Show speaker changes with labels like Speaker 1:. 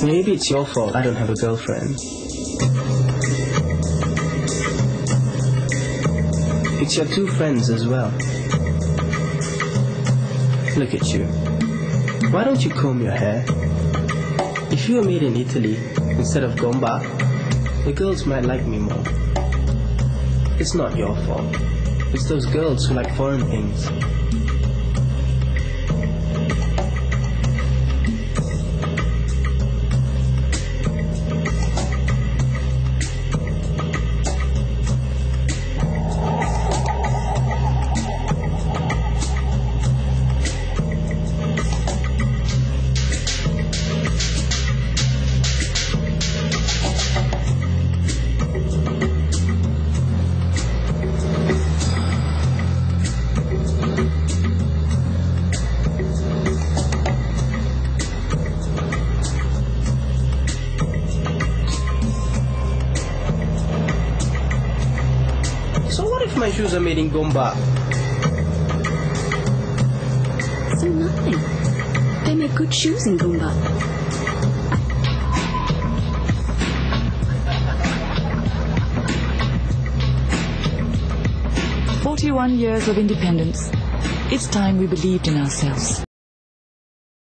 Speaker 1: Maybe it's your fault I don't have a girlfriend. It's your two friends as well. Look at you. Why don't you comb your hair? If you were made in Italy instead of Gomba, the girls might like me more. It's not your fault. It's those girls who like foreign things. So what if my shoes are made in Gomba?
Speaker 2: So nothing. They make good shoes in Gomba.
Speaker 3: 41 years of independence. It's time we believed in ourselves.